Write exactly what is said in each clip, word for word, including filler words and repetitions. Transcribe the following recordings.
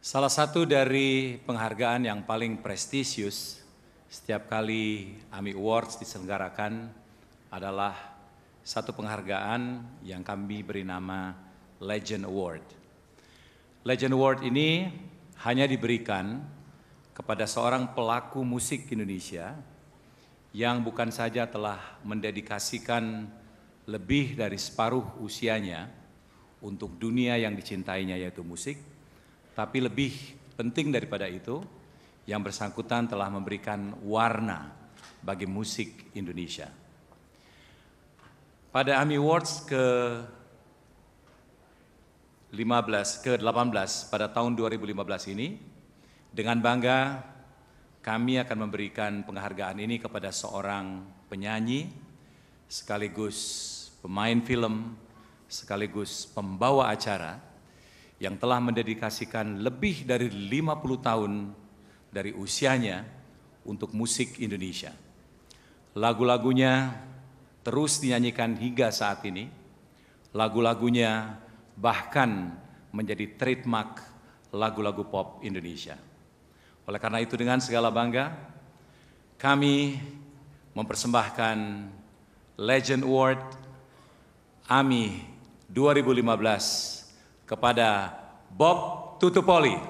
Salah satu dari penghargaan yang paling prestisius setiap kali AMI Awards diselenggarakan adalah satu penghargaan yang kami beri nama Legend Award. Legend Award ini hanya diberikan kepada seorang pelaku musik Indonesia yang bukan saja telah mendedikasikan lebih dari separuh usianya untuk dunia yang dicintainya yaitu musik, tapi lebih penting daripada itu, yang bersangkutan telah memberikan warna bagi musik Indonesia. Pada AMI Awards ke lima belas, ke delapan belas pada tahun dua ribu lima belas ini, dengan bangga kami akan memberikan penghargaan ini kepada seorang penyanyi, sekaligus pemain film, sekaligus pembawa acara, yang telah mendedikasikan lebih dari lima puluh tahun dari usianya untuk musik Indonesia. Lagu-lagunya terus dinyanyikan hingga saat ini. Lagu-lagunya bahkan menjadi trademark lagu-lagu pop Indonesia. Oleh karena itu dengan segala bangga, kami mempersembahkan Legend Award AMI dua ribu lima belas kepada Bob Tutupoli.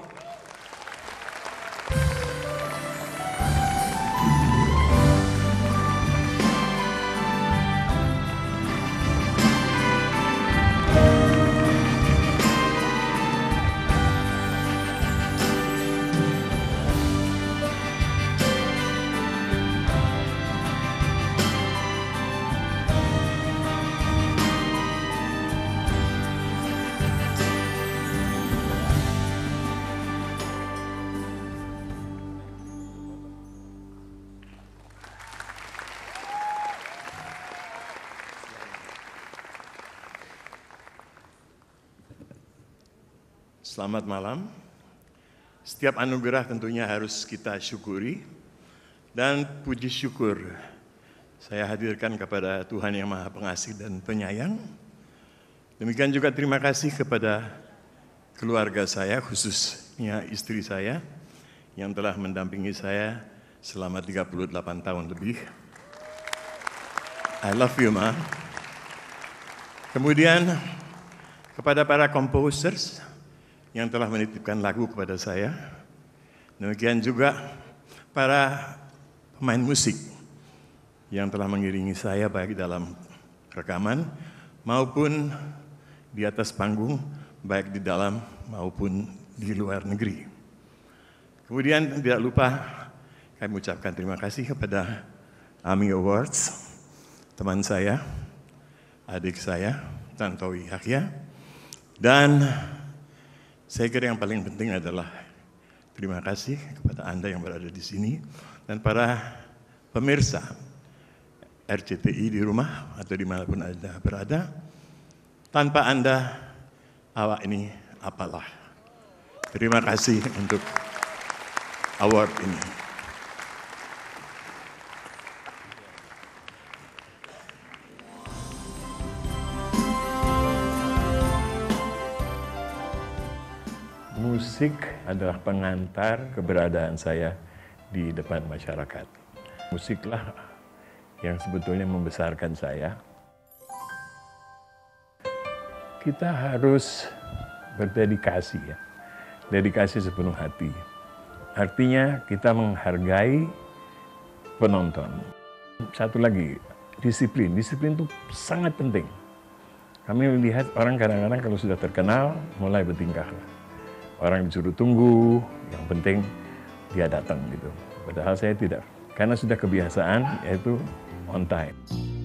Selamat malam. Setiap anugerah tentunya harus kita syukuri, dan puji syukur saya hadirkan kepada Tuhan Yang Maha Pengasih dan Penyayang. Demikian juga terima kasih kepada keluarga saya, khususnya istri saya yang telah mendampingi saya selama tiga puluh delapan tahun lebih. I love you, Ma. Kemudian kepada para composers yang telah menitipkan lagu kepada saya. Demikian juga para pemain musik yang telah mengiringi saya baik dalam rekaman maupun di atas panggung, baik di dalam maupun di luar negeri. Kemudian tidak lupa kami ucapkan terima kasih kepada AMI Awards, teman saya, adik saya, Tantowi Yahya, dan saya kira yang paling penting adalah terima kasih kepada Anda yang berada di sini dan para pemirsa R C T I di rumah atau dimanapun Anda berada. Tanpa Anda, awak ini apalah. Terima kasih untuk award ini. Musik adalah pengantar keberadaan saya di depan masyarakat. Musiklah yang sebetulnya membesarkan saya. Kita harus berdedikasi ya, dedikasi sepenuh hati. Artinya kita menghargai penonton. Satu lagi, disiplin. Disiplin itu sangat penting. Kami melihat orang kadang-kadang kalau sudah terkenal mulai bertingkah. Orang disuruh tunggu, yang penting dia datang gitu. Padahal saya tidak, karena sudah kebiasaan yaitu on time.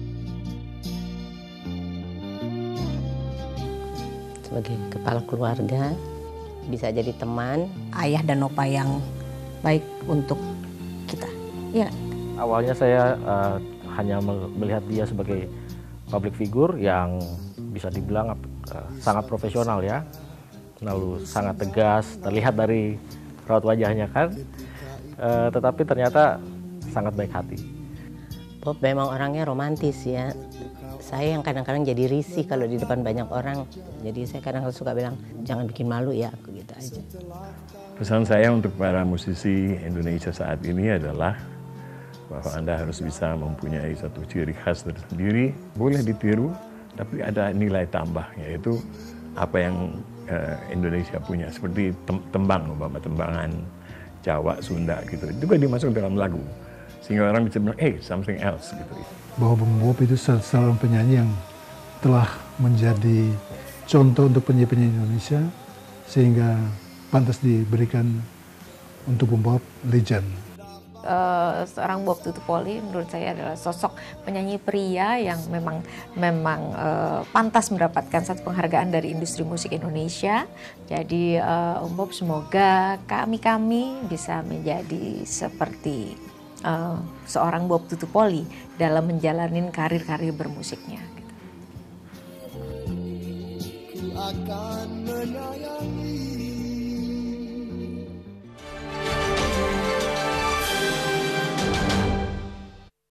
Sebagai kepala keluarga, bisa jadi teman, ayah dan opa yang baik untuk kita. Ya. Awalnya saya uh, hanya melihat dia sebagai public figure yang bisa dibilang uh, sangat profesional ya. Lalu sangat tegas, terlihat dari raut wajahnya kan, e, tetapi ternyata sangat baik hati. Bob memang orangnya romantis ya, saya yang kadang-kadang jadi risih kalau di depan banyak orang. Jadi saya kadang-kadang suka bilang, jangan bikin malu ya, aku gitu aja. Pesan saya untuk para musisi Indonesia saat ini adalah bahwa Anda harus bisa mempunyai satu ciri khas tersendiri, boleh ditiru, tapi ada nilai tambah, yaitu apa yang uh, Indonesia punya, seperti tembang, umpama tembangan Jawa, Sunda gitu, itu juga dimasuk dalam lagu, sehingga orang bisa bilang, eh, something else gitu. Bahwa Bung Bob itu seorang penyanyi yang telah menjadi contoh untuk penyanyi-penyanyi Indonesia, sehingga pantas diberikan untuk Bung Bob legend. Uh, seorang Bob Tutupoli menurut saya adalah sosok penyanyi pria yang memang memang uh, pantas mendapatkan satu penghargaan dari industri musik Indonesia. Jadi uh, Om Bob, semoga kami-kami bisa menjadi seperti uh, seorang Bob Tutupoli dalam menjalani karir-karir bermusiknya. Gitu. Ku akan menyayangi